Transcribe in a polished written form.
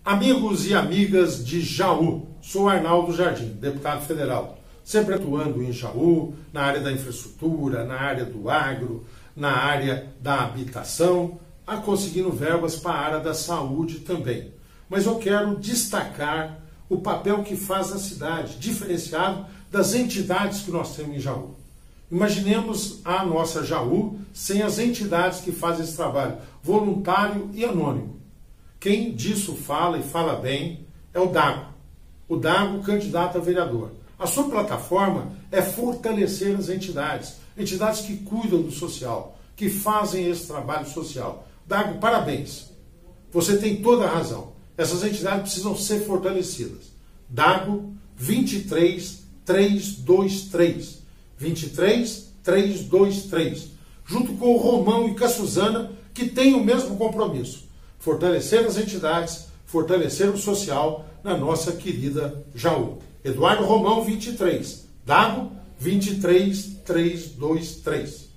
Amigos e amigas de Jaú, sou Arnaldo Jardim, deputado federal, sempre atuando em Jaú, na área da infraestrutura, na área do agro, na área da habitação, conseguindo verbas para a área da saúde também. Mas eu quero destacar o papel que faz a cidade, diferenciado das entidades que nós temos em Jaú. Imaginemos a nossa Jaú sem as entidades que fazem esse trabalho, voluntário e anônimo. Quem disso fala e fala bem é o Dago. O Dago, candidato a vereador. A sua plataforma é fortalecer as entidades que cuidam do social, que fazem esse trabalho social. Dago, parabéns. Você tem toda a razão. Essas entidades precisam ser fortalecidas. Dago 23323. 23323. Junto com o Romão e com a Suzana, que tem o mesmo compromisso. Fortalecer as entidades, fortalecer o social na nossa querida Jaú. Eduardo Romão 23. Dago 23323.